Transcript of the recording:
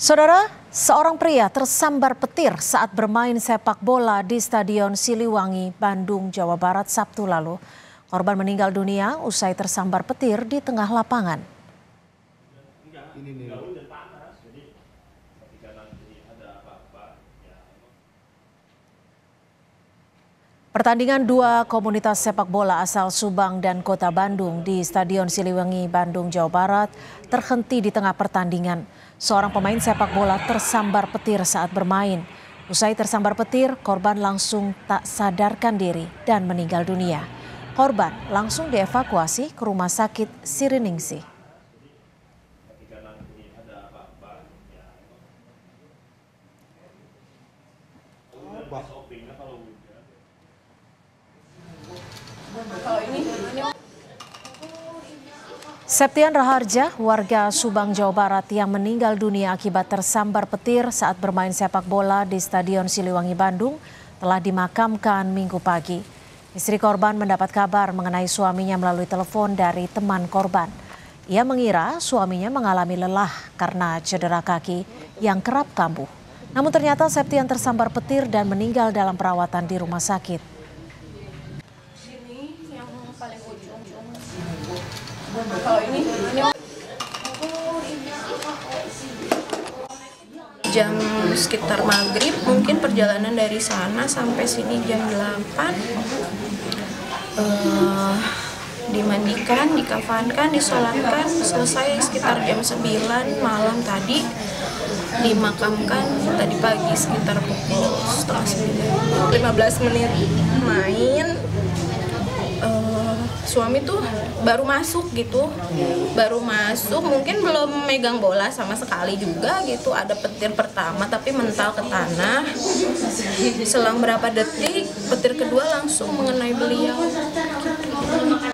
Saudara, seorang pria tersambar petir saat bermain sepak bola di Stadion Siliwangi, Bandung, Jawa Barat Sabtu lalu. Korban meninggal dunia usai tersambar petir di tengah lapangan. Pertandingan dua komunitas sepak bola asal Subang dan Kota Bandung di Stadion Siliwangi, Bandung, Jawa Barat terhenti di tengah pertandingan. Seorang pemain sepak bola tersambar petir saat bermain. Usai tersambar petir, korban langsung tak sadarkan diri dan meninggal dunia. Korban langsung dievakuasi ke Rumah Sakit Siriningsih. Septian Raharja, warga Subang, Jawa Barat yang meninggal dunia akibat tersambar petir saat bermain sepak bola di Stadion Siliwangi, Bandung, telah dimakamkan Minggu pagi. Istri korban mendapat kabar mengenai suaminya melalui telepon dari teman korban. Ia mengira suaminya mengalami lelah karena cedera kaki yang kerap kambuh. Namun ternyata Septian tersambar petir dan meninggal dalam perawatan di rumah sakit. Jam sekitar maghrib, mungkin perjalanan dari sana sampai sini jam 8. Dimandikan, dikafankan, disolatkan, selesai sekitar jam 9 malam tadi. Dimakamkan tadi pagi sekitar pukul 8:30. 15 menit main. Suami tuh baru masuk gitu, mungkin belum megang bola sama sekali juga gitu. Ada petir pertama tapi mental ke tanah. Selang berapa detik petir kedua langsung mengenai beliau.